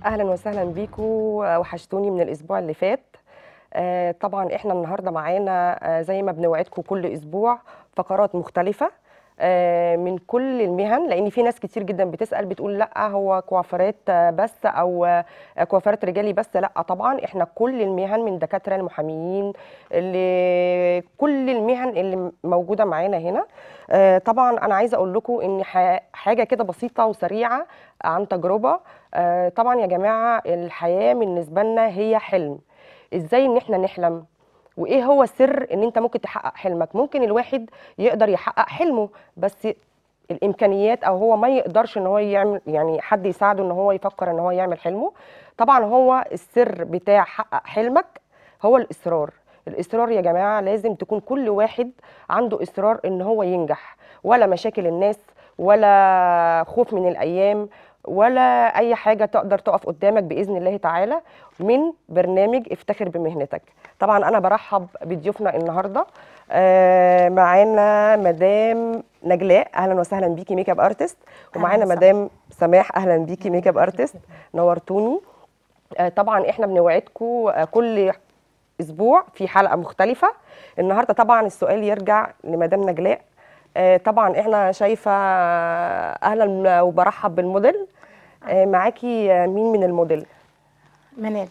اهلا وسهلا بيكم. وحشتوني من الاسبوع اللي فات. طبعا احنا النهارده معانا زي ما بنوعدكم كل اسبوع فقرات مختلفه من كل المهن، لان في ناس كتير جدا بتسال بتقول لا هو كوافيرات بس او كوافيرات رجالي بس. لا طبعا احنا كل المهن، من دكاتره المحاميين لكل المهن اللي موجوده معانا هنا. طبعا انا عايزه اقول لكم ان حاجه كده بسيطه وسريعه عن تجربه. طبعا يا جماعه الحياه بالنسبه لنا هي حلم. ازاي ان احنا نحلم؟ وايه هو سر ان انت ممكن تحقق حلمك؟ ممكن الواحد يقدر يحقق حلمه بس الامكانيات، او هو ما يقدرش ان هو يعمل، يعني حد يساعده ان هو يفكر ان هو يعمل حلمه. طبعا هو السر بتاع حقق حلمك هو الاصرار. الاصرار يا جماعه لازم تكون كل واحد عنده اصرار ان هو ينجح، ولا مشاكل الناس ولا خوف من الايام ولا اي حاجه تقدر تقف قدامك باذن الله تعالى. من برنامج افتخر بمهنتك. طبعا انا برحب بضيوفنا النهارده. معانا مدام نجلاء، اهلا وسهلا بيكي، ميك اب ارتست. ومعانا مدام سماح، اهلا بيكي، ميك اب ارتست. نورتوني. طبعا احنا بنوعدكم كل اسبوع في حلقه مختلفه. النهارده طبعا السؤال يرجع لمدام نجلاء. طبعا احنا شايفه اهلا وبرحب بالموديل. معاكي مين من الموديل؟ منال.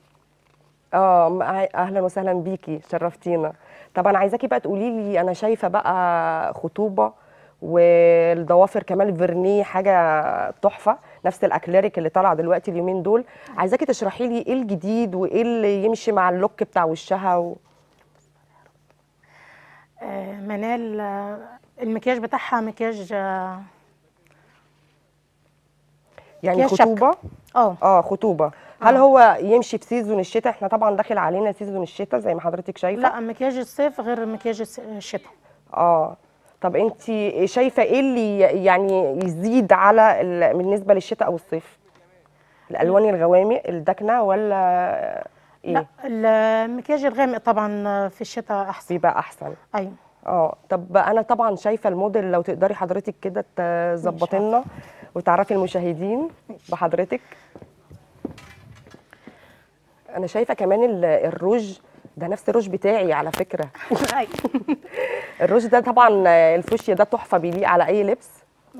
اهلا وسهلا بيكي، شرفتينا. طبعا عايزاكي بقى تقولي لي، انا شايفه بقى خطوبه والضوافر كمان فيرنيه، حاجه تحفه، نفس الاكليريك اللي طالعه دلوقتي اليومين دول. عايزاكي تشرحي لي ايه الجديد وايه اللي يمشي مع اللوك بتاع وشها منال، المكياج بتاعها مكياج يعني مكياج شبكة. خطوبه. خطوبه. هل هو يمشي في سيزون الشتاء؟ احنا طبعا داخل علينا سيزون الشتاء زي ما حضرتك شايفه. لا، مكياج الصيف غير مكياج الشتاء. طب انت شايفه ايه اللي يعني يزيد على بالنسبه للشتاء او الصيف؟ الالوان الغوامق الداكنه ولا لا، ايه؟ المكياج الغامق طبعا في الشتاء احسن. بيبقى احسن. ايوه. طب انا طبعا شايفه الموديل، لو تقدري حضرتك كده تظبطي لنا وتعرفي المشاهدين بحضرتك. انا شايفه كمان الروج ده نفس الروج بتاعي على فكره. ايوه. الروج ده طبعا الفوشيا ده تحفه، بيليق على اي لبس.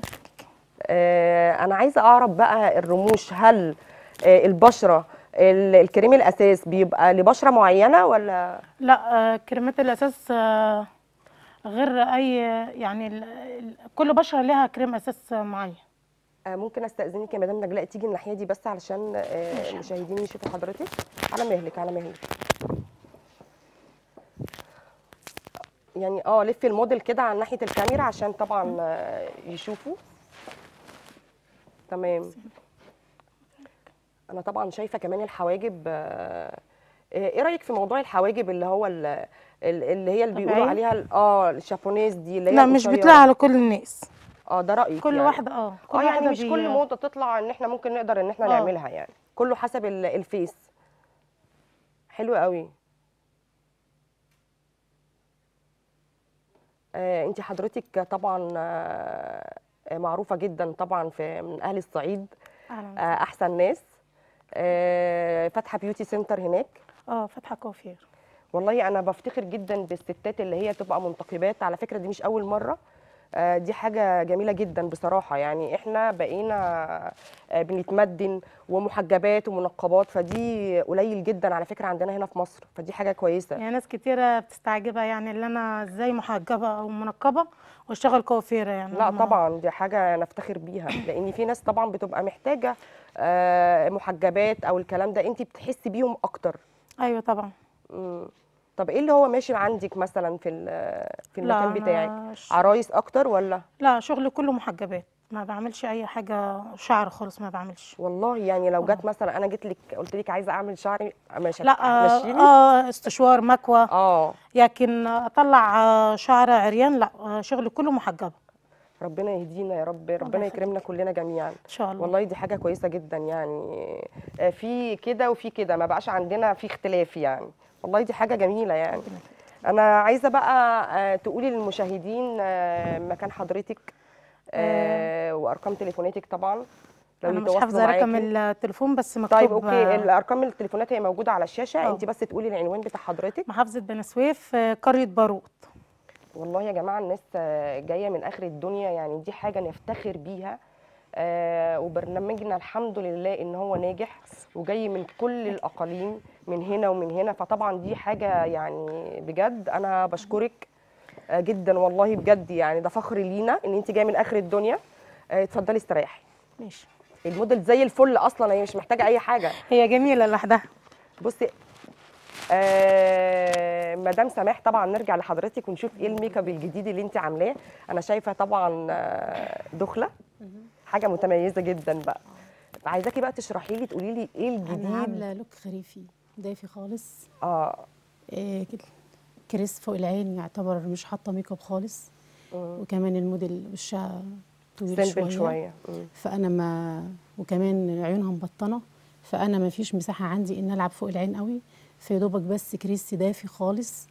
انا عايزه اعرف بقى الرموش، هل البشره الكريم الاساس بيبقى لبشره معينه ولا؟ لا، كريمات الاساس غير اي، يعني كل بشره لها كريم اساس معين. ممكن استاذنك يا مدام نجلاء تيجي الناحيه دي بس علشان المشاهدين يشوفوا حضرتك. على مهلك على مهلك. يعني لفي الموديل كده على ناحيه الكاميرا عشان طبعا يشوفوا. تمام. انا طبعا شايفه كمان الحواجب. ايه رايك في موضوع الحواجب اللي هو اللي بيقولوا عليها الشابونيز دي اللي هي لا، مش بتلاقي على كل الناس. ده رايك كل يعني. واحده كل يعني واحده مش كل موضه تطلع ان احنا ممكن نقدر ان احنا نعملها، يعني كله حسب الفيس. حلو قوي. انت حضرتك طبعا معروفه جدا طبعا من اهل الصعيد. احسن ناس. فاتحه بيوتي سنتر هناك. فاتحه كوافير. والله انا بفتخر جدا بالستات اللي هي تبقى منتقبات، على فكره دي مش اول مره. دي حاجه جميله جدا بصراحه، يعني احنا بقينا بنتمدن ومحجبات ومنقبات، فدي قليل جدا على فكره عندنا هنا في مصر، فدي حاجه كويسه. يعني ناس كتيره بتستعجبها، يعني اللي انا ازاي محجبه او منقبه واشتغل كوافيره يعني. لا طبعا دي حاجه نفتخر بيها، لان في ناس طبعا بتبقى محتاجه محجبات او الكلام ده، انت بتحسي بيهم اكتر. ايوه طبعا. طب ايه اللي هو ماشي عندك مثلا في المكان بتاعك؟ عرايس اكتر ولا؟ لا، شغلي كله محجبات، ما بعملش اي حاجه شعر خالص، ما بعملش. والله يعني لو جت مثلا انا جيت لك قلت لك عايزه اعمل شعري مش لا. هتمشيني؟ استشوار مكوى. لكن اطلع شعر عريان لا، شغلي كله محجبه. ربنا يهدينا يا رب، ربنا يكرمنا كلنا جميعا ان شاء الله. والله دي حاجه كويسه جدا، يعني في كده وفي كده، ما بقاش عندنا في اختلاف يعني. والله دي حاجه جميله يعني. انا عايزه بقى تقولي للمشاهدين مكان حضرتك وارقام تليفوناتك طبعا. لو انا مش يتواصلوا حافظه رقم معاكي. التليفون بس مكتوب. طيب اوكي، الارقام التليفونات هي موجوده على الشاشه، انت بس تقولي العنوان بتاع حضرتك. محافظه بني سويف، قريه باروت. والله يا جماعه الناس جايه من اخر الدنيا، يعني دي حاجه نفتخر بيها. وبرنامجنا الحمد لله ان هو ناجح وجاي من كل الاقاليم، من هنا ومن هنا، فطبعا دي حاجه يعني بجد انا بشكرك جدا والله بجد، يعني ده فخر لينا ان انت جايه من اخر الدنيا. اتفضلي استريحي. ماشي. الموديل زي الفل اصلا، هي مش محتاجه اي حاجه. هي جميله لوحدها. بصي مدام سماح، طبعا نرجع لحضرتك ونشوف ايه الميك اب الجديد اللي انت عاملاه. انا شايفه طبعا دخله حاجه متميزه جدا بقى. عايزاكي بقى تشرحي لي، تقولي لي ايه الجديد. انا عامله لوك خريفي دافي خالص. اه كده كريس فوق العين، يعتبر مش حاطه ميك اب خالص. وكمان الموديل وشها طويل سيمبل شويه. فانا ما وكمان عيونها مبطنه، فانا ما فيش مساحه عندي ان العب فوق العين قوي، في دوبك بس كريس دافي خالص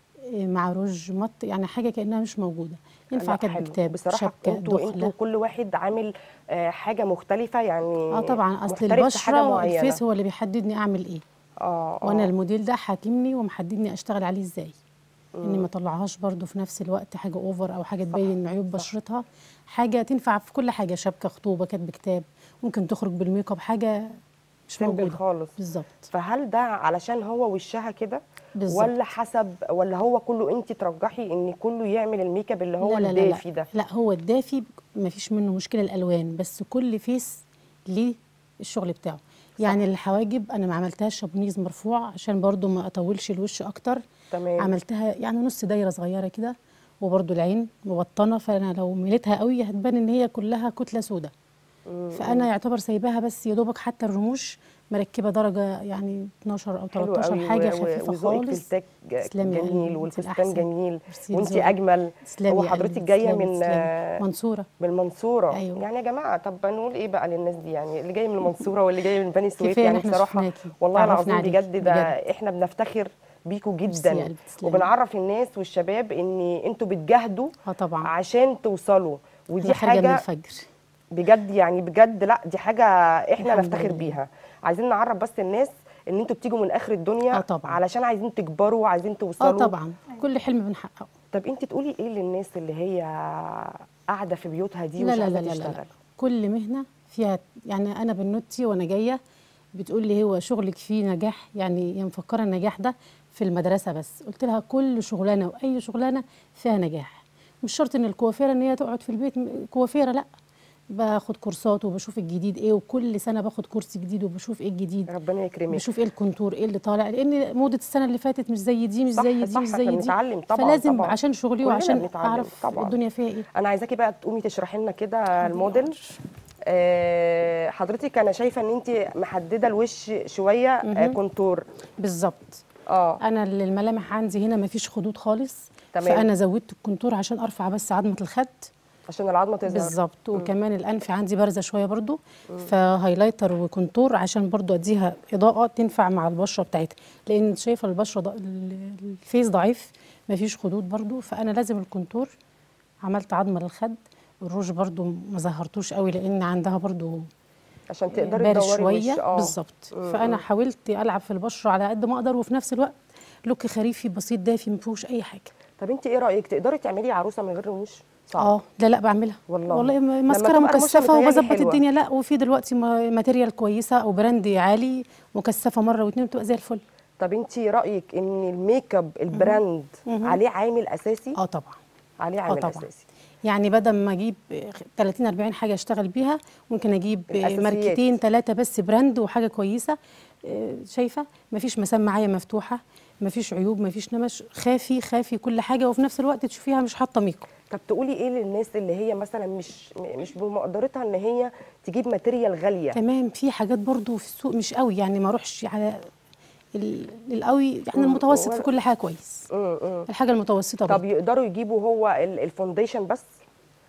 مع روج مط، يعني حاجه كانها مش موجوده. ينفع كاتب كتاب بصراحه. شبكه انتوا كل واحد عامل حاجه مختلفه يعني. طبعا اصل محترف في حاجة البشره معينة. الفيس هو اللي بيحددني اعمل ايه. وانا الموديل ده حاكمني ومحددني اشتغل عليه ازاي، اني ما اطلعهاش برضو في نفس الوقت حاجه اوفر او حاجه تبين عيوب بشرتها. حاجه تنفع في كل حاجه، شبكه، خطوبه، كاتب كتاب، ممكن تخرج بالميك اب، حاجه مش موجوده خالص. بالظبط. فهل ده علشان هو وشها كده بالظبط، ولا حسب، ولا هو كله انت ترجحي ان كله يعمل الميك اب اللي هو لا الدافي لا ده؟ لا هو الدافي ما فيش منه مشكله، الالوان بس كل فيس ليه الشغل بتاعه. يعني الحواجب انا ما عملتهاش شابونيز مرفوع عشان برضو ما اطولش الوش اكتر. تمام. عملتها يعني نص دايره صغيره كده، وبرضو العين مبطنه، فانا لو مليتها قوي هتبان ان هي كلها كتله سوداء. فانا يعتبر سايباها بس يا دوبك، حتى الرموش مركبه درجه يعني 12 او 13 حاجه خفيفه خالص. في جميل والفستان جميل وانت ذوقي. اجمل. هو حضرتك جايه من منصوره. من المنصوره. أيوة. يعني يا جماعه طب نقول ايه بقى للناس دي، يعني اللي جاي من المنصوره واللي جاي من بني سويف، يعني بصراحه والله العظيم بجد ده احنا بنفتخر بيكوا جدا، وبنعرف الناس والشباب ان انتوا بتجاهدوا طبعا عشان توصلوا، ودي حاجه من الفجر بجد، يعني بجد لا دي حاجه احنا نفتخر بيها. عايزين نعرف بس الناس ان انتوا بتيجوا من اخر الدنيا طبعا. علشان عايزين تكبروا وعايزين توصلوا. طبعا كل حلم بنحققه. طب انت تقولي ايه للناس اللي هي قاعده في بيوتها دي ومش عايزه تشتغل؟ لا. كل مهنه فيها، يعني انا بنوتي وانا جايه بتقول لي هو شغلك فيه نجاح، يعني هي مفكره النجاح ده في المدرسه بس. قلت لها كل شغلانه واي شغلانه فيها نجاح، مش شرط ان الكوافيره ان هي تقعد في البيت كوافيره، لا، باخد كورسات وبشوف الجديد ايه، وكل سنه باخد كورس جديد وبشوف ايه الجديد. ربنا يكرمك. بشوف ايه الكونتور، ايه اللي طالع، لان موضه السنه اللي فاتت مش زي دي، مش زي دي، مش زي دي. بنتعلم طبعا، فلازم طبعا عشان شغلي وعشان اعرف طبعا الدنيا فيها ايه. انا عايزاكي بقى تقومي تشرحي لنا كده الموديل. حضرتك انا شايفه ان انت محدده الوش شويه كونتور. بالظبط. انا الملامح عندي هنا مفيش خدود خالص. تمام. فانا زودت الكونتور عشان ارفع بس عظمه الخد، عشان العظمه تظهر. بالظبط. وكمان الانف عندي بارزه شويه برضو، فهايلايتر وكونتور عشان برضو اديها اضاءه تنفع مع البشره بتاعتها، لان شايفه البشره الفيس ضعيف مفيش خدود برضو، فانا لازم الكونتور. عملت عظمه للخد، الروج برضو ما ظهرتوش قوي لان عندها برضو عشان تقدري تدوري شويه. بالظبط. فانا حاولت العب في البشره على قد ما اقدر، وفي نفس الوقت لوك خريفي بسيط دافي ما فيهوش اي حاجه. طب انت ايه رايك، تقدري تعملي عروسه من غير رموش؟ صعب. لا بعملها والله ماسكاره مكثفه وبظبط الدنيا. لا، وفي دلوقتي ماتيريال كويسه او براند عالي مكثفه مره واثنين بتبقى زي الفل. طب انت رايك ان الميك اب البراند عليه عامل اساسي؟ طبعا عليه عامل طبعا. اساسي. يعني بدل ما اجيب 30 40 حاجه اشتغل بيها، ممكن اجيب ماركتين 3 بس براند وحاجه كويسه. شايفه مفيش مسام معايا مفتوحه، مفيش عيوب، مفيش نمش، خافي كل حاجه، وفي نفس الوقت تشوفيها مش حاطه ميك اب. طب تقولي ايه للناس اللي هي مثلا مش بمقدرتها ان هي تجيب ماتيريال غاليه؟ تمام. في حاجات برضو في السوق مش قوي، يعني ما اروحش على القوي، يعني المتوسط في كل حاجه كويس. الحاجه المتوسطه طب يقدروا يجيبوا هو الفونديشن بس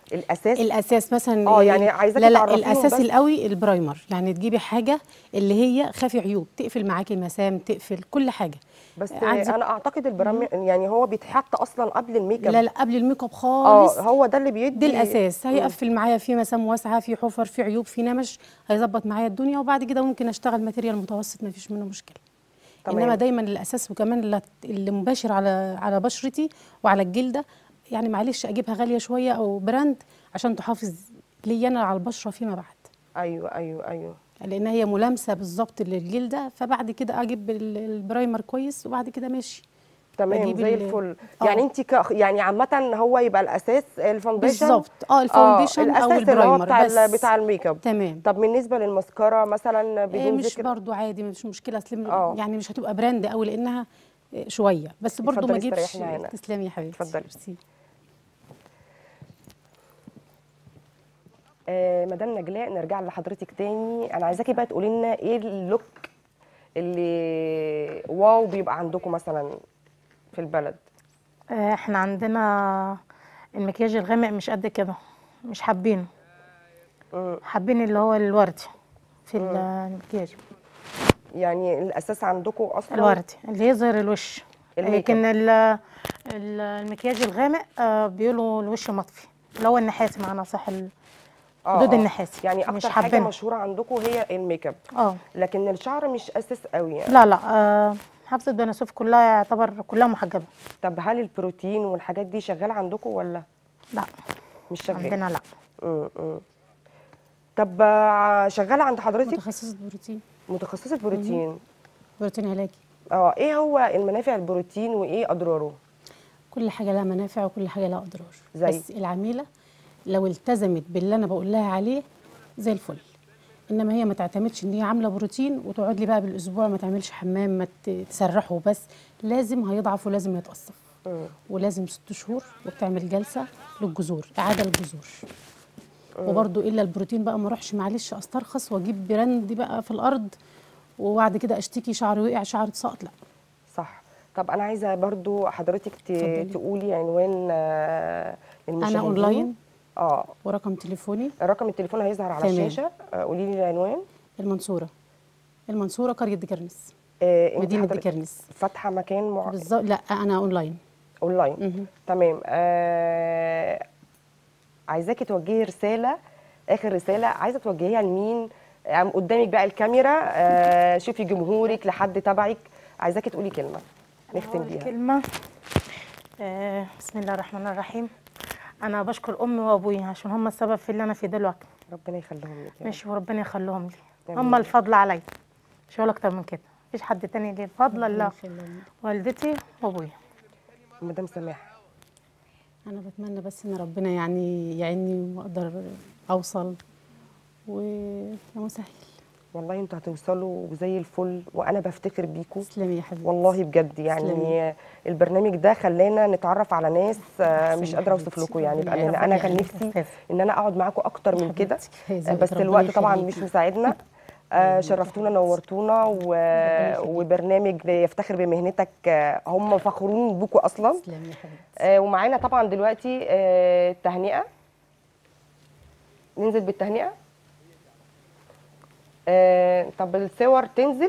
الاساس مثلا يعني عايزاكي لا لا تعرفيهم الاساس بس. القوي البرايمر، يعني تجيبي حاجه اللي هي خافي عيوب، تقفل معاكي المسام، تقفل كل حاجه. بس عندك انا اعتقد البرامج يعني هو بيتحط اصلا قبل الميك اب. لا لا قبل الميك اب خالص. هو ده اللي دي بيدي الاساس، هيقفل معايا في مسام واسعه، في حفر، في عيوب، في نمش، هيظبط معايا الدنيا، وبعد كده ممكن اشتغل ماتيريال متوسط ما فيش منه مشكله. تمام. انما دايما الاساس، وكمان اللي مباشر على بشرتي وعلى الجلده، يعني معلش اجيبها غاليه شويه او براند عشان تحافظ لي انا على البشره فيما بعد. ايوه لان هي ملامسه بالظبط للجلده، فبعد كده اجيب البرايمر كويس وبعد كده ماشي. تمام بجيب زي الفل. يعني انت يعني عامه هو يبقى الاساس الفونديشن بالظبط. الفونديشن او الاساس اللي هو البرايمر بس بتاع الميك اب. تمام. طب بالنسبه للماسكارا مثلا بدون مش ذكر؟ برضو عادي، مش مشكله، يعني مش هتبقى براند قوي لانها شويه، بس برضو ما اتفضلي اجيبش. استريحي معانا. تسلمي يا حبيبتي. اتفضلي. ميرسي. مدام نجلاء، نرجع لحضرتك تاني. انا عايزاكي بقى تقولي لنا ايه اللوك اللي واو بيبقى عندكم مثلا في البلد؟ احنا عندنا المكياج الغامق مش قد كده، مش حابينه. حابين اللي هو الوردي في المكياج. يعني الاساس عندكم اصلا الوردي اللي يظهر الوش، لكن المكياج الغامق بيقولوا الوش مطفي، اللي هو النحاسي معنا صح، الخدود النحاسي. يعني اكتر حاجه مشهوره عندكم هي الميك اب. لكن الشعر مش اساس قوي يعني. لا محافظه بني سويف كلها يعتبر كلها محجبه. طب هل البروتين والحاجات دي شغاله عندكم ولا لا؟ مش شغاله عندنا لا. طب شغاله عند حضرتك؟ متخصصه بروتين. بروتين علاجي. ايه هو المنافع البروتين وايه اضراره؟ كل حاجه لها منافع وكل حاجه لها اضرار. بس العميله لو التزمت باللي انا بقول لها عليه زي الفل، انما هي ما تعتمدش ان هي عامله بروتين وتقعد لي بقى بالاسبوع ما تعملش حمام، ما تسرحه، بس لازم هيضعف ولازم يتقصف، ولازم 6 شهور وبتعمل جلسه للجذور، اعاده للجذور. وبرده الا البروتين بقى ما اروحش معلش استرخص واجيب براند بقى في الارض وبعد كده اشتكي شعري وقع، شعري اتسقط، لا. صح. طب انا عايزه برضو حضرتك تقولي عنوان للمشاهدين. انا اونلاين ورقم تليفوني. رقم التليفون هيظهر على الشاشه. قولي لي العنوان. المنصوره قريه ديكرنس، مدينه ديكرنس. فاتحه مكان بالظبط. لا انا اونلاين. تمام. عايزاكي توجهي رساله، اخر رساله عايزه توجهيها لمين؟ قدامك بقى الكاميرا، شوفي جمهورك، لحد تبعك، عايزاكي تقولي كلمه نختم بيها. كلمه بسم الله الرحمن الرحيم. انا بشكر امي وابوي عشان هم السبب في اللي انا فيه دلوقتي. ربنا يخليهم لك. ماشي، وربنا يخليهم لي. هم الفضل عليا، مش هقول اكتر من كده. مفيش حد تاني ليه الفضل الا والدتي وابويا. مدام سماح، انا بتمنى بس ان ربنا يعني يعيني واقدر اوصل، ويا مسهل. والله انتوا هتوصلوا وزي الفل، وانا بفتخر بيكم. تسلمي يا حبيبتي. والله بجد يعني البرنامج ده خلانا نتعرف على ناس مش قادره اوصف لكم يعني بامانه. انا كان نفسي ان انا اقعد معاكم اكتر من كده، بس الوقت طبعا مش مساعدنا. شرفتونا، نورتونا، وبرنامج يفتخر بمهنتك، هم فخورين بيكم اصلا. تسلمي يا حبيبتي. ومعانا طبعا دلوقتي التهنئه. ننزل بالتهنئه. طب الصور تنزل؟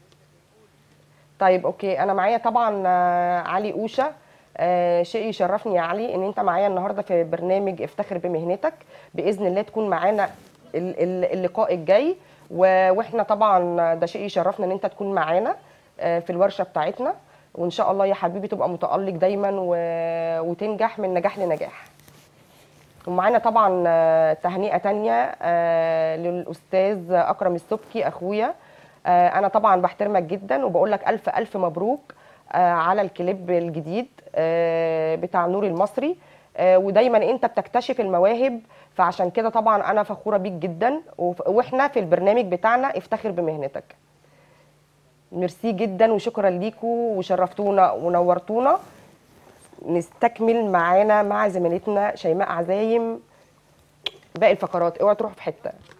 طيب اوكي. انا معايا طبعا علي اوشه. شيء يشرفني يا علي ان انت معايا النهارده في برنامج افتخر بمهنتك. باذن الله تكون معانا اللقاء الجاي، واحنا طبعا ده شيء يشرفنا ان انت تكون معانا في الورشه بتاعتنا، وان شاء الله يا حبيبي تبقى متالق دايما وتنجح من نجاح لنجاح. ومعانا طبعا تهنئه تانية للاستاذ اكرم السبكي اخويا. انا طبعا بحترمك جدا وبقول لك الف الف مبروك على الكليب الجديد بتاع نور المصري، ودايما انت بتكتشف المواهب، فعشان كده طبعا انا فخوره بيك جدا، واحنا في البرنامج بتاعنا افتخر بمهنتك. ميرسي جدا وشكرا ليكوا وشرفتونا ونورتونا. نستكمل معانا مع زميلتنا شيماء عزايم باقي الفقرات. اوعوا تروحوا في حته.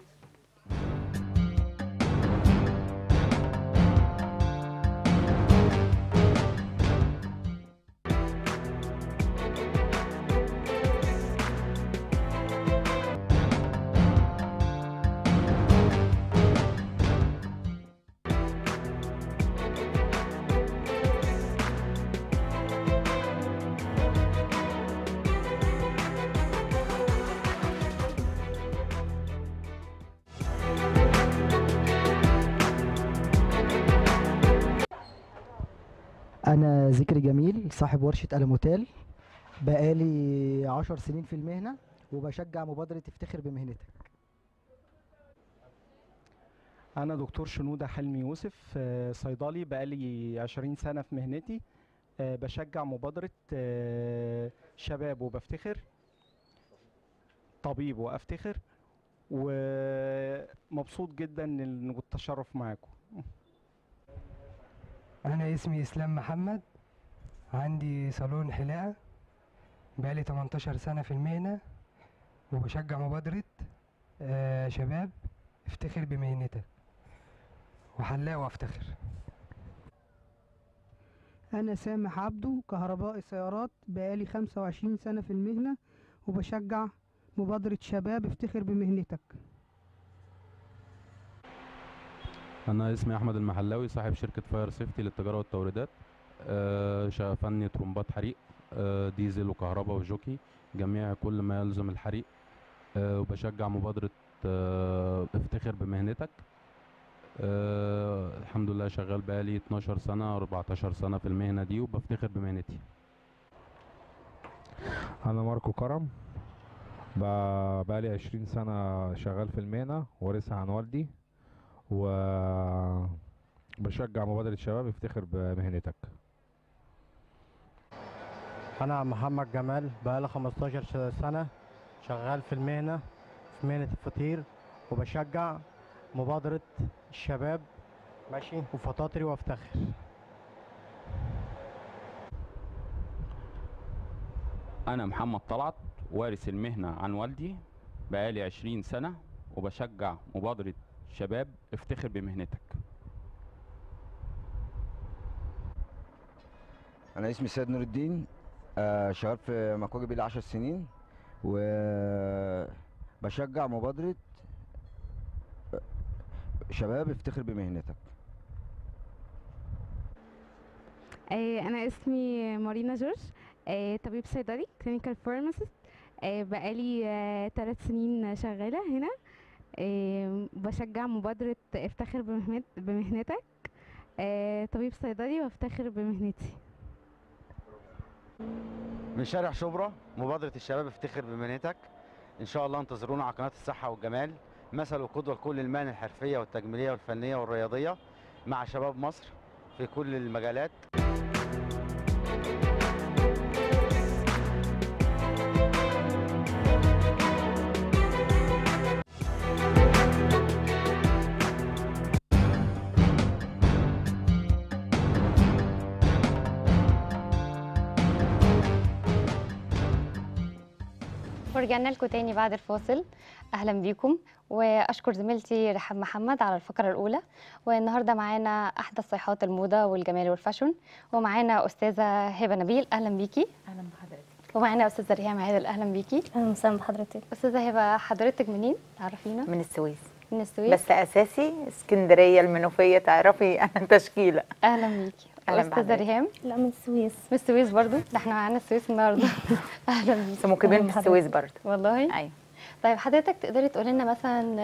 أنا ذكري جميل، صاحب ورشة ألموتال، بقالي 10 سنين في المهنة، وبشجع مبادرة افتخر بمهنتك. أنا دكتور شنودة حلمي يوسف، صيدلي بقالي 20 سنة في مهنتي. بشجع مبادرة شباب وبفتخر، طبيب وأفتخر، ومبسوط جدا إن التشرف معاكم. أنا اسمي إسلام محمد، عندي صالون حلاقة، بقالي 18 سنة في المهنة، وبشجع مبادرة شباب افتخر بمهنتك، وحلاق وافتخر. أنا سامح عبده، كهربائي سيارات، بقالي 25 سنة في المهنة، وبشجع مبادرة شباب افتخر بمهنتك. أنا اسمي أحمد المحلاوي، صاحب شركة فاير سيفتي للتجارة والتوريدات. فني طرمبات حريق، ديزل وكهرباء وجوكي، جميع كل ما يلزم الحريق. وبشجع مبادرة افتخر بمهنتك. الحمد لله شغال بقالي 12 سنة 14 سنة في المهنة دي، وبفتخر بمهنتي. أنا ماركو كرم، بقالي 20 سنة شغال في المهنة، وارثها عن والدي، وبشجع مبادرة شباب افتخر بمهنتك. أنا محمد جمال، بقالي 15 سنة شغال في المهنة، في مهنة الفطير، وبشجع مبادرة الشباب ماشي وفطاطري وافتخر. أنا محمد طلعت، وارث المهنة عن والدي، بقالي 20 سنة، وبشجع مبادرة شباب افتخر بمهنتك. أنا اسمي سيد نور الدين، شغال في مكواجي بقالي 10 سنين، وبشجع مبادرة شباب افتخر بمهنتك. أنا اسمي مارينا جورج، طبيب صيدلي كلينيكال فارماسيست، بقالي 3 سنين شغالة هنا. بشجع مبادرة افتخر بمهنتك، طبيب صيدلي وافتخر بمهنتي. من شارع شبرا، مبادرة الشباب افتخر بمهنتك. ان شاء الله انتظرونا على قناة الصحة والجمال، مثل وقدوة لكل المهن الحرفية والتجميلية والفنية والرياضية مع شباب مصر في كل المجالات. ورجعنا لكم تاني بعد الفاصل. اهلا بيكم، واشكر زميلتي رحاب محمد على الفقره الاولى. والنهارده معانا احدث صيحات الموضه والجمال والفاشون، ومعانا استاذه هبه نبيل. اهلا بيكي. اهلا بحضرتك. ومعانا استاذه ريهام عادل. اهلا بيكي. اهلا وسهلا بحضرتك. استاذه هبه، حضرتك منين؟ تعرفينا. من السويس. من السويس، بس اساسي اسكندريه المنوفيه، تعرفي انا تشكيله. اهلا بيكي. استاذه ريهام. لا، من السويس. من السويس برضو؟ ده احنا معانا السويس النهارده. اهلا بيكي. بس مقيمين في السويس برضو. والله. ايوه. طيب حضرتك تقدري تقولي لنا مثلا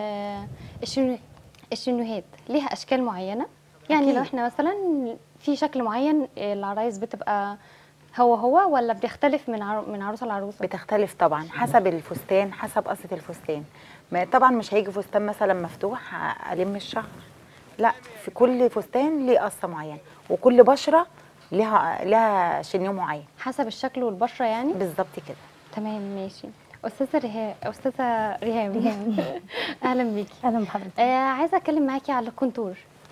الشنوهات ليها اشكال معينه؟ يعني لو احنا مثلا في شكل معين العرايس بتبقى هو ولا بيختلف من عروسه لعروسه؟ بتختلف طبعا حسب الفستان، حسب قصه الفستان. طبعا مش هيجي فستان مثلا مفتوح الم الشعر، لا، في كل فستان ليه قصه معينه، وكل بشره لها شنيو معين حسب الشكل والبشره يعني. بالظبط كده. تمام ماشي. استاذه ريهام اهلا بيكي. اهلا بحضرتك. عايزه اتكلم معاكي على الكونتور.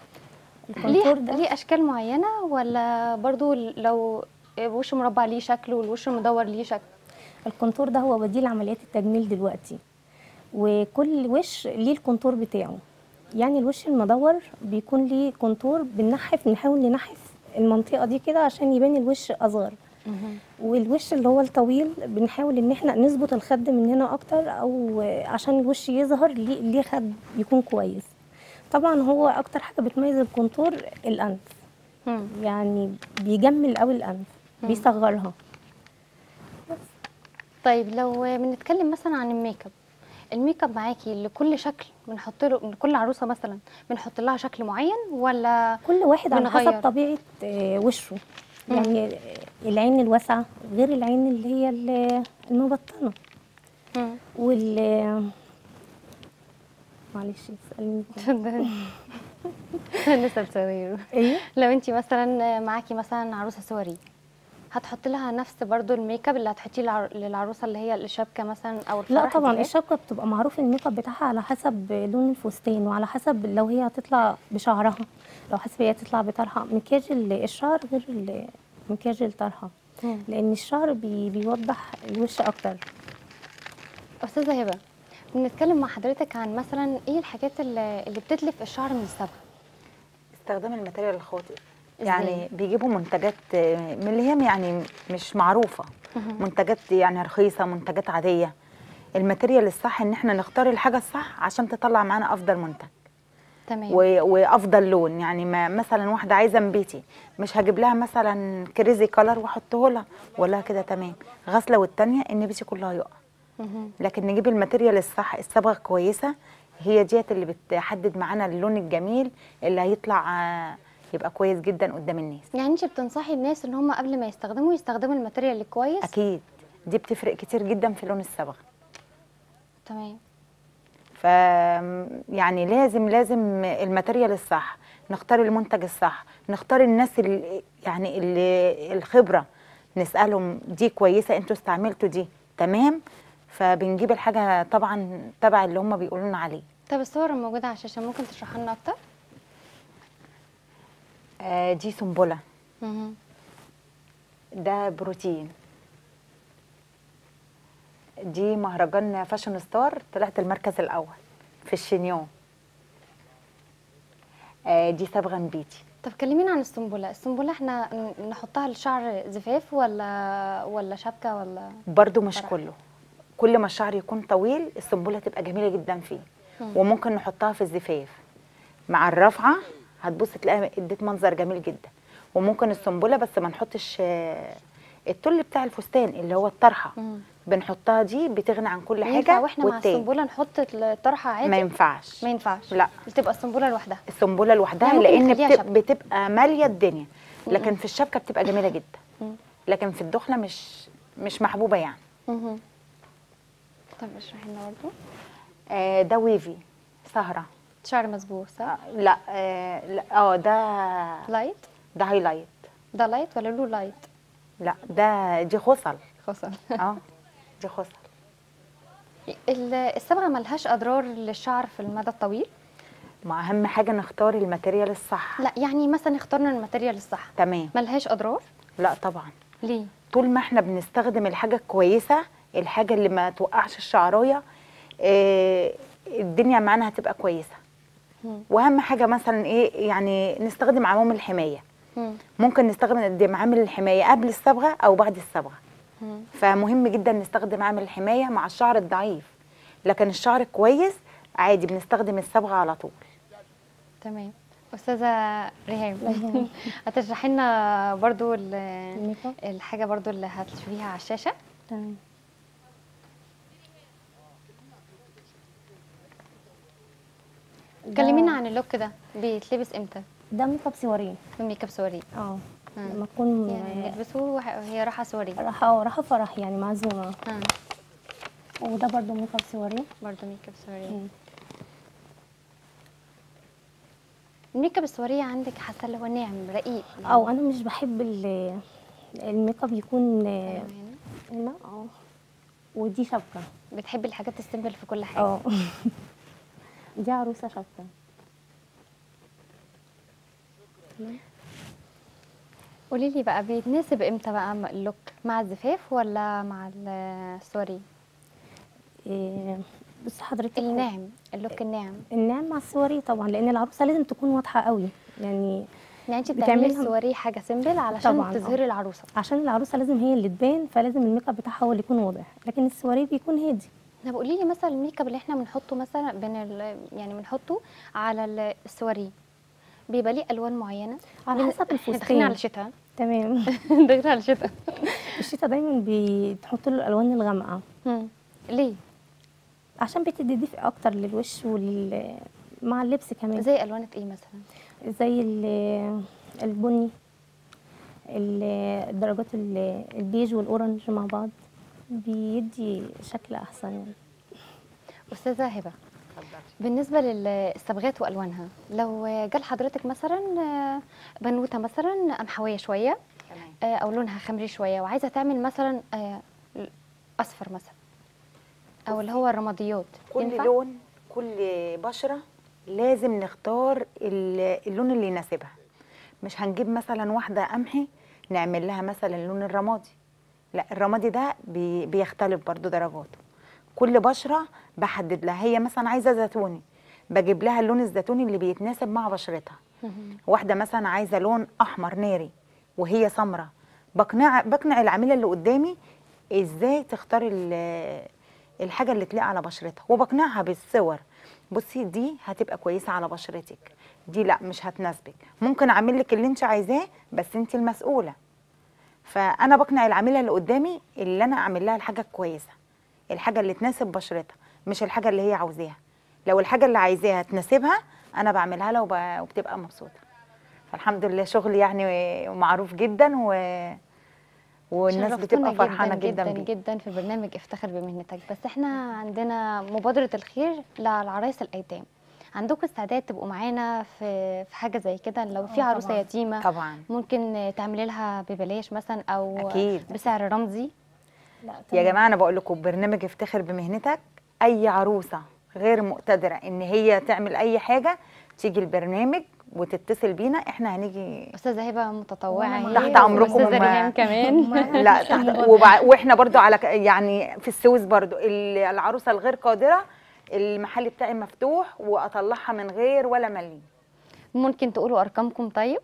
ليه اشكال معينه، ولا برضو لو وش مربع ليه شكل والوش المدور ليه شكل؟ الكونتور ده هو بديل عمليات التجميل دلوقتي، وكل وش ليه الكونتور بتاعه. يعني الوش المدور بيكون ليه كونتور، بنحاول ننحف المنطقه دي كده عشان يبان الوش اصغر. والوش اللي هو الطويل بنحاول ان احنا نظبط الخد من هنا اكتر، او عشان الوش يظهر ليه خد يكون كويس. طبعا هو اكتر حاجه بتميز الكونتور الانف، يعني بيجمل قوي الانف، بيصغرها. طيب لو بنتكلم مثلا عن الميك اب معاكي لكل شكل بنحط له، لكل عروسه مثلا بنحط لها شكل معين، ولا كل واحد على بنغير؟ حسب طبيعه وشه. يعني العين الواسعه غير العين اللي هي المبطنه. وال معلش اسالني. اتفضلي. لسه بصغير. ايه لو انت مثلا معاكي مثلا عروسه سوري، هتحطي لها نفس برضو الميك اب اللي هتحطيه للعروسه اللي هي الشبكه مثلا او الفرح؟ لا طبعا دي الشبكه بتبقى معروف الميك اب بتاعها على حسب لون الفستان، وعلى حسب لو هي هتطلع بشعرها، لو حسب هي هتطلع بطرحه. مكياج الشعر غير مكياج الطرحه، لان الشعر بيوضح الوش اكتر. استاذه هبه، بنتكلم مع حضرتك عن مثلا ايه الحاجات اللي بتتلف الشعر من الصبغه؟ استخدام الماتيريال الخاطئ. يعني بيجيبوا منتجات من اللي هي يعني مش معروفه، منتجات يعني رخيصه، منتجات عاديه. الماتيريال الصح ان احنا نختار الحاجه الصح عشان تطلع معانا افضل منتج. تمام. وافضل لون. يعني ما مثلا واحده عايزه نبيتي، مش هجيب لها مثلا كريزي كلر واحطه لها ولا كده تمام، غسله والتانيه النبيتي كلها يقع. لكن نجيب الماتيريال الصح، الصبغه كويسه، هي ديت اللي بتحدد معانا اللون الجميل اللي هيطلع يبقى كويس جدا قدام الناس. يعني انت بتنصحي الناس ان هم قبل ما يستخدموا الماتيريال الكويس؟ اكيد دي بتفرق كتير جدا في لون الصبغه. تمام. ف يعني لازم الماتيريال الصح، نختار المنتج الصح، نختار الناس اللي الخبره، نسالهم دي كويسه انتوا استعملتوا دي تمام، فبنجيب الحاجه طبعا تبع اللي هم بيقولوا لنا عليه. طب الصور الموجوده على الشاشه ممكن تشرحها لنا اكتر؟ دي سنبله. ده بروتين. دي مهرجان فاشن ستار، طلعت المركز الاول في الشنيون. دي صبغه نبيتي. طب كلمينا عن السنبله. السنبله احنا نحطها للشعر زفاف ولا شبكه ولا؟ برضو مش كله. كل ما الشعر يكون طويل السنبله تبقى جميله جدا فيه. وممكن نحطها في الزفاف مع الرفعه، هتبص تلاقيها اديت منظر جميل جدا. وممكن السنبله بس ما نحطش التل بتاع الفستان اللي هو الطرحه، بنحطها دي بتغني عن كل حاجه. واحنا مع السنبله نحط الطرحه عادي؟ ما ينفعش. ما ينفعش. لا، تبقى السنبله لوحدها. السنبله لوحدها يعني لان بتبقى ماليه الدنيا، لكن في الشبكه بتبقى جميله جدا. لكن في الدخله مش محبوبه يعني. طب اشرحي لنا برضه. ده ويفي سهره. شعر مسبوغ صح؟ لا لا ده لايت. ده هايلايت. ده لايت ولا له لايت؟ لا دي خصل. دي خصل. الصبغه ملهاش اضرار للشعر في المدى الطويل؟ ما اهم حاجه نختار الماتيريال الصح. لا يعني مثلا اخترنا الماتيريال الصح تمام، ملهاش اضرار؟ لا طبعا. ليه؟ طول ما احنا بنستخدم الحاجه الكويسه، الحاجه اللي ما توقعش الشعرايه، الدنيا معانا هتبقى كويسه. واهم حاجه مثلا ايه، يعني نستخدم عوامل الحمايه. ممكن نستخدم عامل الحمايه قبل الصبغه او بعد الصبغه. فمهم جدا نستخدم عامل الحمايه مع الشعر الضعيف. لكن الشعر الكويس عادي بنستخدم الصبغه على طول. تمام. استاذه ريهام، هتشرحي لنا برضو الحاجه برضو اللي هتشوفيها على الشاشه؟ تمام. كلمينا عن اللوك ده، بيتلبس امتى؟ ده ميك اب سواريه. ميك اب سواريه. لما تكون يعني نلبسه وهي رايحه سواريه. رايحه فرح يعني معزومه. وده برضو ميك اب سواريه. برضو ميك اب سواريه. الميك اب السواريه عندك حاسه اللي هو ناعم رقيق يعني. انا مش بحب الميك اب يكون هنا ودي شبكه. بتحبي الحاجات السيمبل في كل حاجه؟ دي عروسه شبكه. قولي لي بقى، بيتناسب امتى بقى اللوك، مع الزفاف ولا مع السواري؟ بصي حضرتك، الناعم، اللوك الناعم مع السواري طبعا، لان العروسه لازم تكون واضحه قوي يعني انت بتعملي السواري حاجه سيمبل علشان تظهري العروسه، عشان العروسه لازم هي اللي تبان، فلازم الميك اب بتاعها هو اللي يكون واضح، لكن السواري بيكون هادي. طب قولي لي مثلا الميك اب اللي احنا بنحطه مثلا يعني بنحطه على السواري بيبقى ليه الوان معينه على حسب الفستان. داخلين على الشتاء. تمام. داخلين على الشتاء. الشتاء دايما بتحط له الالوان الغامقه. ليه؟ عشان بتدي دفء اكتر للوش مع اللبس كمان. زي الوانات ايه مثلا؟ زي البني، الدرجات البيج والاورنج مع بعض بيدي شكل احسن يعني. استاذه هبه، بالنسبه للصبغات والوانها، لو جال حضرتك مثلا بنوته مثلا قمحويه شويه او لونها خمري شويه وعايزه تعمل مثلا اصفر مثلا او اللي هو الرماديات، كل ينفع؟ لون كل بشره لازم نختار اللون اللي يناسبها. مش هنجيب مثلا واحده قمحي نعمل لها مثلا اللون الرمادي، لا الرمادي ده بيختلف برضو درجاته. كل بشره بحدد لها، هي مثلا عايزه زيتوني بجيب لها اللون الزيتوني اللي بيتناسب مع بشرتها. واحده مثلا عايزه لون احمر ناري وهي سمراء، بقنع العميله اللي قدامي ازاي تختار الحاجه اللي تليق على بشرتها، وبقنعها بالصور. بصي دي هتبقى كويسه على بشرتك، دي لا مش هتناسبك، ممكن اعمل لك اللي انت عايزاه بس انت المسؤوله. فانا بقنع العميله اللي قدامي اللي انا اعمل لها الحاجه الكويسه، الحاجه اللي تناسب بشرتها، مش الحاجه اللي هي عاوزاها. لو الحاجه اللي عايزاها تناسبها انا بعملها لها وبتبقى مبسوطه. فالحمد لله شغل يعني معروف جدا والناس بتبقى فرحانه جدا جدا جدا في برنامج افتخر بمهنتك. بس احنا عندنا مبادره الخير للعرايس الايتام، عندكم استعداد تبقوا معانا في حاجه زي كده؟ لو في عروسه طبعاً. يتيمه طبعا ممكن تعملي لها ببلاش مثلا او أكيد. بسعر رمزي؟ يا جماعه انا بقول لكم برنامج افتخر بمهنتك، اي عروسه غير مقتدره ان هي تعمل اي حاجه تيجي البرنامج وتتصل بينا، احنا هنيجي. استاذه هبه متطوعه تحت امركم. استاذه ريهام كمان لا تحت واحنا برضو على يعني في السويس برضو العروسه الغير قادره المحل بتاعي مفتوح واطلعها من غير ولا مليم. ممكن تقولوا ارقامكم طيب؟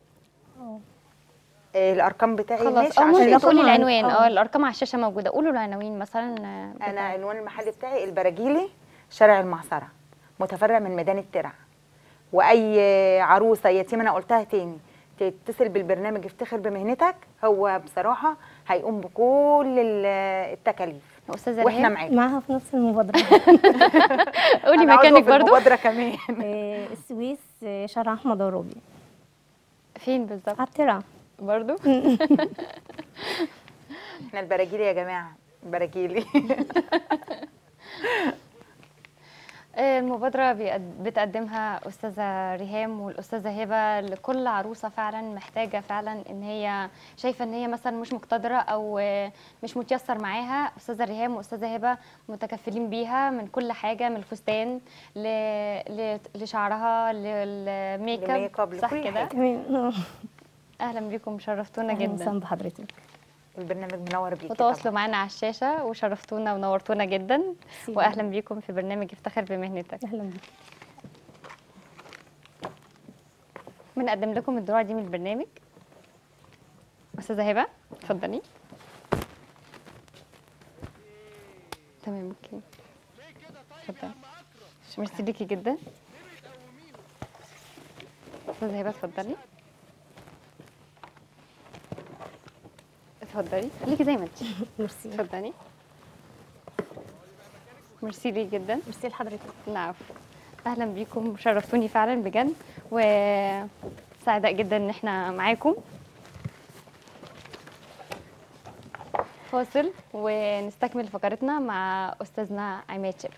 الارقام بتاعي خلاص، او ممكن تقولي العنوان. الارقام على الشاشه موجوده، قولوا العناوين مثلا. انا عنوان المحل بتاعي البراجيلي، شارع المعصره، متفرع من ميدان الترع. واي عروسه يتيمه انا قلتها تاني تتصل بالبرنامج افتخر بمهنتك، هو بصراحه هيقوم بكل التكاليف استاذه واحنا معاكم معاها في نفس المبادره. قولي مكانك برضو. المبادره كمان السويس، شارع احمد عرابي. فين بالظبط؟ على الترع برضو. احنا البراجيلي يا جماعه، البراجيلي. المبادرة بتقدمها أستاذة ريهام والأستاذة هبة لكل عروسة فعلا محتاجة فعلا إن هي شايفة إن هي مثلا مش مقتدرة أو مش متيسر معاها. أستاذة ريهام وأستاذة هبة متكفلين بيها من كل حاجة، من الفستان لشعرها للميك اب، صح كده؟ أهلا بكم، شرفتونا جدا. أهلا بحضرتك. البرنامج منور بيكي، وتواصلوا معانا على الشاشه وشرفتونا ونورتونا جدا. واهلا بيكم في برنامج افتخر بمهنتك. اهلا بيك. بنقدم لكم الدروع دي من البرنامج. استاذه هبه اتفضلي. تمام اوكي، اتفضلي. ميرسي ليكي جدا. استاذه هبه اتفضلي. اتفضلي، خليكي زي ما انت. ميرسي. اتفضلي. ميرسي ليك جدا. ميرسي لحضرتك. العفو. اهلا بيكم، شرفتوني فعلا بجد، وسعداء جدا ان احنا معاكم. فاصل ونستكمل فقرتنا مع استاذنا عماد شبل.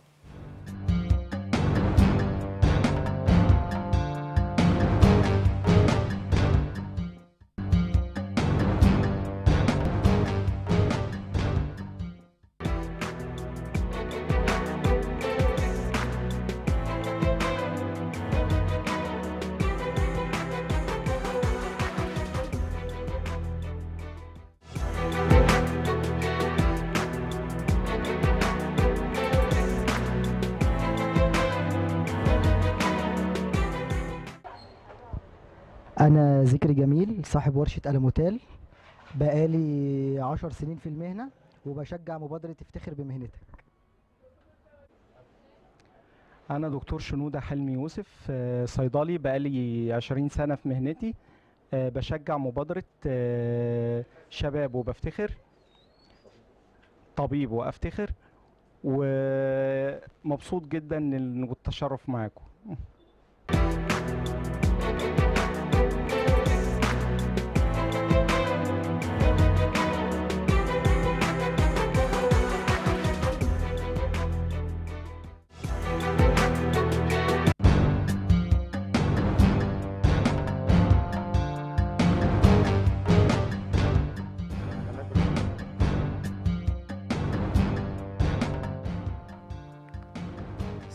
أنا ذكري جميل، صاحب ورشة ألموتال، بقالي 10 سنين في المهنة وبشجع مبادرة افتخر بمهنتك. أنا دكتور شنودة حلمي يوسف، صيدلي، بقالي 20 سنة في مهنتي. بشجع مبادرة شباب وبفتخر، طبيب وأفتخر، ومبسوط جدا بالتشرف معاكم.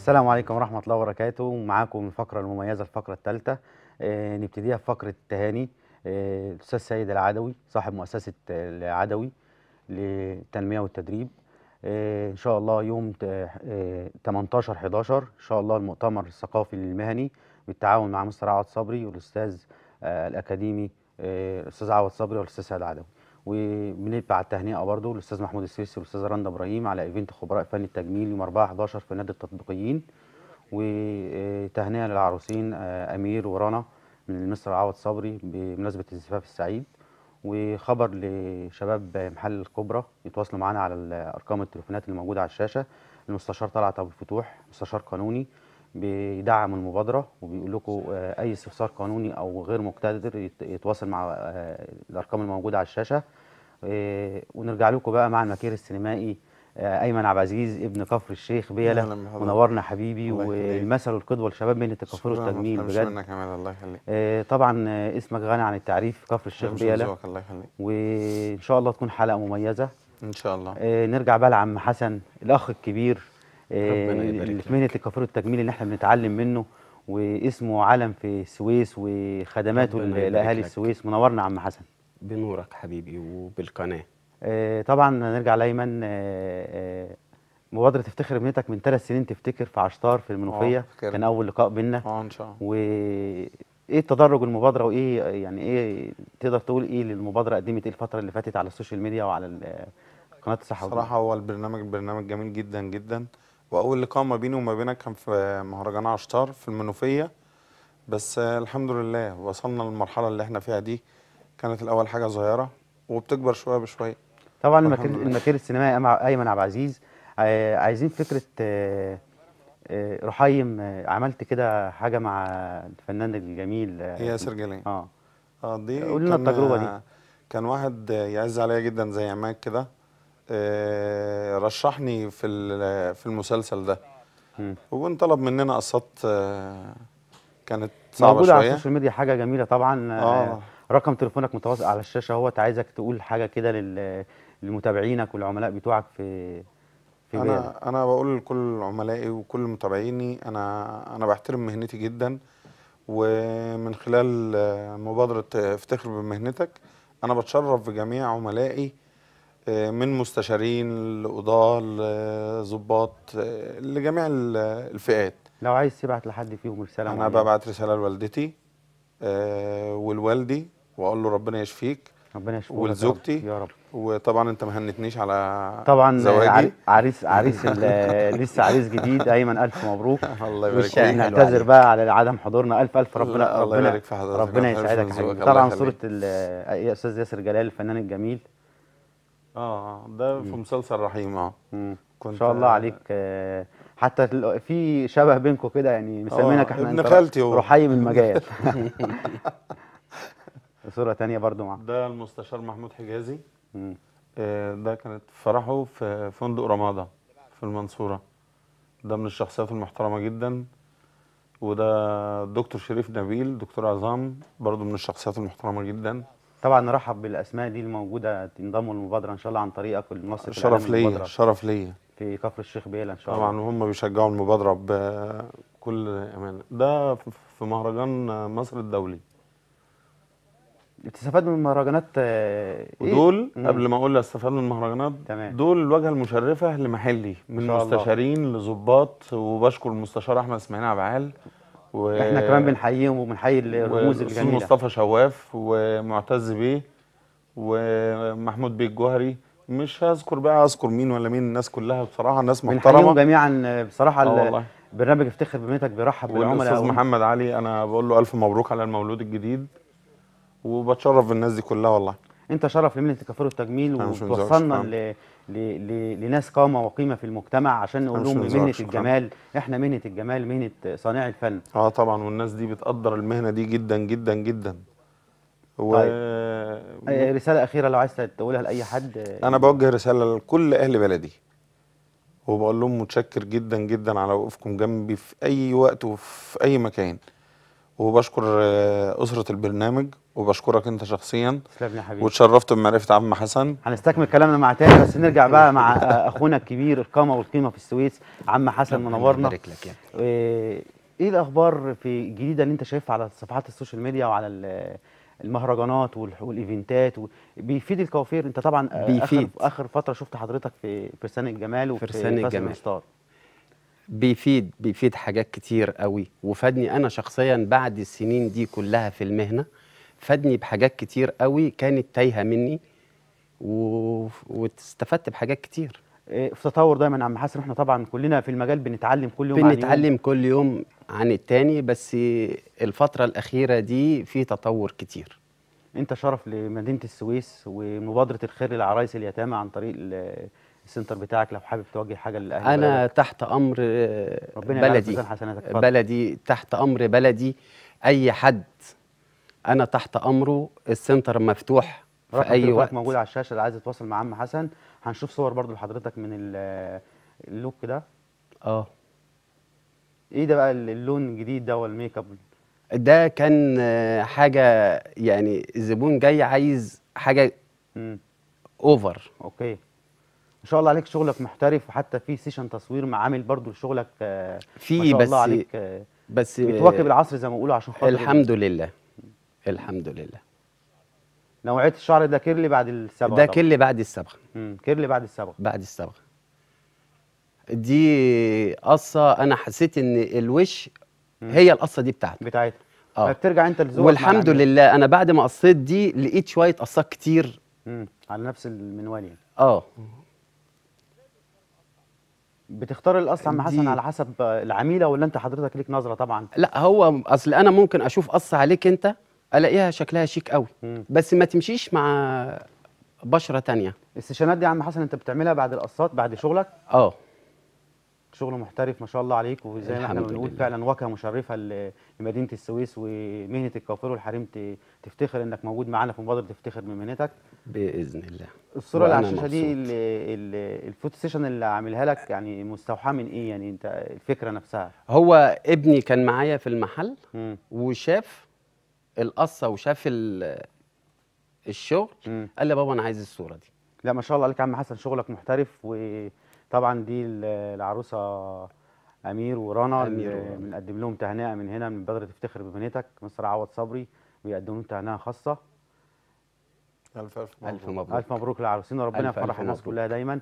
السلام عليكم ورحمة الله وبركاته. معاكم الفقرة المميزة، الفقرة الثالثة. نبتديها بفقرة التهاني. الأستاذ سيد العدوي صاحب مؤسسة العدوي للتنمية والتدريب. إن شاء الله يوم 18/11 إن شاء الله المؤتمر الثقافي المهني بالتعاون مع مستر عوض صبري والأستاذ الأكاديمي الأستاذ عوض صبري والأستاذ سيد العدوي. وبنبعت التهنئه برضه للاستاذ محمود السويسي والاستاذ رندا ابراهيم على ايفنت خبراء فن التجميل يوم 4/11 في نادي التطبيقيين. وتهنئه للعروسين امير ورنا من مستر عوض صبري بمناسبه الزفاف السعيد. وخبر لشباب محل الكبرى يتواصلوا معانا على ارقام التليفونات اللي موجوده على الشاشه. المستشار طلعت ابو الفتوح مستشار قانوني بيدعم المبادره وبيقول لكم اي استفسار قانوني او غير مقتدر يتواصل مع الارقام الموجوده على الشاشه. ونرجع لكم بقى مع المكير السينمائي ايمن عبد العزيز ابن كفر الشيخ بيلا. منورنا حبيبي، والمثل والقدوه لشباب مهنه الكفر والتجميل بجد. منك يا عماد، الله يخليك. طبعا اسمك غني عن التعريف، كفر الشيخ بيلا. الله يخليك. وان شاء الله تكون حلقه مميزه ان شاء الله. نرجع بقى لعم حسن الاخ الكبير اللي في مهنه الكفر والتجميل اللي احنا بنتعلم منه، واسمه علم في السويس وخدماته لاهالي السويس. منورنا عم حسن. بنورك حبيبي وبالقناه. طبعا نرجع لايمن. مبادره افتخر بنيتك من 3 سنين تفتكر في عشتار في المنوفيه، كان اول لقاء بينا. ان شاء الله. وايه تدرج المبادره، وايه يعني ايه تقدر تقول ايه للمبادره قدمت ايه الفتره اللي فاتت على السوشيال ميديا وعلى قناه الصحه؟ صراحه هو البرنامج جميل جدا جدا. واول لقاء ما بيني وما بينك كان في مهرجان عشتار في المنوفيه، بس الحمد لله وصلنا للمرحله اللي احنا فيها دي. كانت الاول حاجه صغيره وبتكبر شويه بشويه. طبعا المكير السينمائي ايمن عبد العزيز، عايزين فكره رحيم. عملت كده حاجه مع الفنان الجميل ياسر جلال. دي قول لنا التجربه دي. كان واحد يعز عليا جدا زي عماد كده، رشحني في المسلسل ده، وانطلب مننا قصات كانت صعبه موجوده شويه على السوشيال ميديا. حاجه جميله طبعا. رقم تليفونك متواصل على الشاشه اهوت. عايزك تقول حاجه كده لمتابعينك والعملاء بتوعك في انا بقول لكل عملائي وكل متابعيني انا بحترم مهنتي جدا، ومن خلال مبادره افتخر بمهنتك انا بتشرف بجميع عملائي، من مستشارين لقضاة لضباط لجميع الفئات. لو عايز تبعت لحد فيهم رساله انا ببعت رساله لوالدتي والوالدي واقول له ربنا يشفيك، ربنا يشفيك، ولزوجتي يا رب. وطبعا انت ما هنتنيش على طبعا زواجي. عريس لسه عريس جديد. ايمن الف مبروك. الله يبارك فيك. نعتذر بقى على عدم حضورنا. الف ربنا يبارك في حضرتك. ربنا يسعدك يا حبيبي. طبعا صوره الاستاذ ياسر جلال الفنان الجميل. ده في مسلسل رحيم. ان شاء الله عليك. حتى في شبه بينكم كده، يعني مسمينك احنا ابن خالتي رحيم المجال. صورة تانية برضو معاه. ده المستشار محمود حجازي. ده كانت فرحه في فندق رمادة في المنصورة. ده من الشخصيات المحترمة جدا. وده الدكتور شريف نبيل دكتور عظام، برضو من الشخصيات المحترمة جدا. طبعا نرحب بالاسماء دي الموجودة تنضموا للمبادرة ان شاء الله عن طريقك والمنصة. شرف ليا في كفر الشيخ بيلا ان شاء الله. طبعا وهم بيشجعوا المبادرة بكل امانة. ده في مهرجان مصر الدولي. بتستفاد من المهرجانات ودول قبل ما اقول استفاد من المهرجانات، دول الواجهه المشرفه لمحلي من مستشارين لضباط. وبشكر المستشار احمد اسماعيل عبعال احنا كمان بنحييهم وبنحيي الرموز الجميله، مصطفى شواف ومعتز بيه ومحمود بيه الجوهري. مش هذكر بقى اذكر مين ولا مين، الناس كلها بصراحه ناس محترمه. بنحييهم جميعا بصراحه. برنامج افتخر بمهنتك بيرحب بالعملاء. والاستاذ محمد علي انا بقول له الف مبروك على المولود الجديد، وبتشرف بالناس دي كلها والله. انت شرف لمهنه الكفر والتجميل، وتوصلنا لناس قامه وقيمه في المجتمع عشان نقول لهم مهنه الجمال. احنا مهنه الجمال مهنه صانع الفن. طبعا، والناس دي بتقدر المهنه دي جدا جدا جدا. رساله اخيره لو عايز تقولها لاي حد. انا بوجه رساله لكل اهل بلدي، وبقول لهم متشكر جدا جدا على وقوفكم جنبي في اي وقت وفي اي مكان، وبشكر أسرة البرنامج، وبشكرك أنت شخصيا. تسلم يا حبيبي. واتشرفت بمعرفة عم حسن. هنستكمل كلامنا مع تاني، بس نرجع بقى مع اخونا الكبير القامه والقيمه في السويس عم حسن، منورنا. يبارك لك يا ايه الاخبار في الجديده اللي انت شايفها على صفحات السوشيال ميديا وعلى المهرجانات والايفنتات بيفيد الكوافير؟ انت طبعا بيفيد. اخر فتره شفت حضرتك في فرسان الجمال وفي فرسان فاس الجمال. الستار. بيفيد حاجات كتير قوي، وفادني انا شخصيا بعد السنين دي كلها في المهنه، فادني بحاجات كتير قوي كانت تايهه مني واستفدت بحاجات كتير. في تطور دايما يا عم حسن، احنا طبعا كلنا في المجال بنتعلم كل يوم بنتعلم كل يوم عن التاني، بس الفتره الاخيره دي في تطور كتير. انت شرف لمدينه السويس ومبادره الخير للعرايس اليتامى عن طريق السنتر بتاعك، لو حابب توجه حاجه للاهل. انا بلدك. تحت امر بلدي تحت امر بلدي، اي حد انا تحت امره. السنتر مفتوح في اي وقت. موجود على الشاشه اللي عايز يتواصل مع عم حسن. هنشوف صور برضو لحضرتك من اللوك ده. ايه ده بقى اللون الجديد ده والميك اب؟ ده كان حاجه يعني الزبون جاي عايز حاجه اوفر. اوكي، ما شاء الله عليك، شغلك محترف، وحتى في سيشن تصوير مع عامل برضو لشغلك في، ما شاء الله عليك بس بتواكب العصر زي ما بيقولوا، عشان خاطر الحمد لله. الحمد لله. نوعيه الشعر ده كيرلي بعد الصبغه؟ ده كيرلي بعد الصبغه. كيرلي بعد الصبغه. بعد الصبغه دي قصه، انا حسيت ان الوش هي القصه دي بتاعتها. بترجع انت لذوقك. والحمد لله انا بعد ما قصيت دي لقيت شويه قصات كتير على نفس المنوال يعني. بتختار القص يا عم حسن على حسب العميله، ولا انت حضرتك ليك نظره طبعا؟ لا، هو اصل انا ممكن اشوف قص عليك انت الاقيها شكلها شيك قوي، بس ما تمشيش مع بشره تانية. السيشنات دي يا عم حسن انت بتعملها بعد القصات بعد شغلك؟ شغل محترف ما شاء الله عليك، وزي ما احنا بنقول فعلا واجهه مشرفه لمدينه السويس ومهنه الكوافير والحريم، تفتخر انك موجود معانا في مبادره تفتخر بمهنتك باذن الله. الصوره اللي على الشاشه دي الفوتو سيشن اللي عاملها لك يعني مستوحاه من ايه؟ يعني انت الفكره نفسها؟ هو ابني كان معايا في المحل وشاف القصه وشاف الشغل، قال لي بابا انا عايز الصوره دي. لا ما شاء الله عليك يا عم حسن، شغلك محترف. وطبعا دي العروسه امير ورانا بنقدم لهم تهنئه من هنا من مبادره تفتخر بمهنتك، مستر عوض صبري، ويقدموا لهم تهنئه خاصه. الف مبروك. الف مبروك للعروسين، وربنا يفرح الناس كلها دايما.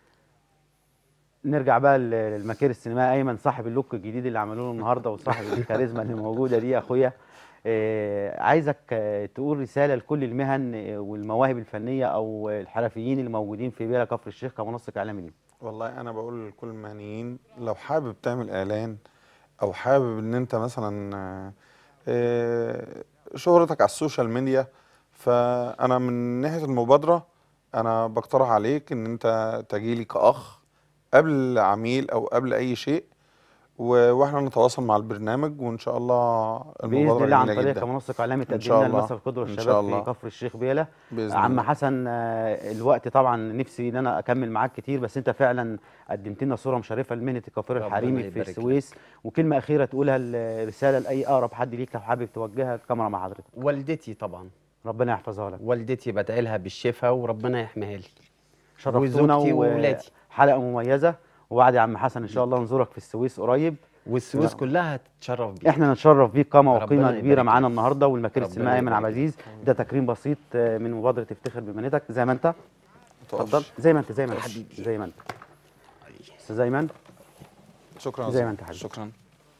نرجع بقى للمكير السينمائي ايمن، صاحب اللوك الجديد اللي عملوه له النهارده وصاحب الكاريزما اللي موجوده دي يا اخويا. عايزك تقول رساله لكل المهن والمواهب الفنيه او الحرفيين اللي موجودين في بيئه كفر الشيخ كمنسق اعلامي ليه. والله انا بقول لكل المهنيين، لو حابب تعمل اعلان او حابب ان انت مثلا شهرتك على السوشيال ميديا، فانا من ناحيه المبادره انا بقترح عليك ان انت تجيلي كاخ قبل عميل او قبل اي شيء، واحنا نتواصل مع البرنامج، وان شاء الله المبادره باذن الله عن جميله طريق جدا. كمنسق اعلامي تقدم لنا المثل القدوه للشباب في كفر الشيخ بيلا. عم حسن الوقت طبعا نفسي ان انا اكمل معاك كتير، بس انت فعلا قدمت لنا صوره مشرفه لمهنه الكوافير الحريمي في السويس. وكلمه اخيره تقولها رساله لاي اقرب حد ليك لو حابب توجهها، الكاميرا مع حضرتك. والدتي طبعا ربنا يحفظها لك. والدتي بدعي لها بالشفاء وربنا يحميها لي. شرفتونا وولادي. حلقه مميزه، وبعد يا عم حسن ان شاء الله نزورك في السويس قريب، والسويس كلها هتتشرف بيك. احنا نتشرف بيك، قامه وقيمه كبيره معانا النهارده. والمكير السينمائي ايمن عبد العزيز، ده تكريم بسيط من مبادره تفتخر بمهنتك. زي ما انت اتفضل، زي ما انت حبيبي، زي ما انت استاذ ايمن. شكرا زي ما انت حبيبي. شكرا.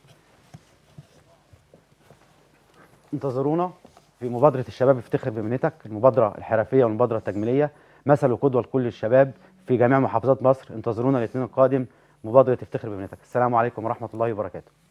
انتظرونا في مبادره الشباب افتخر بمهنتك، المبادره الحرفيه والمبادره التجميليه، مثل وقدوه لكل الشباب في جميع محافظات مصر. انتظرونا الاثنين القادم، مبادره تفتخر بمهنتك. السلام عليكم ورحمه الله وبركاته.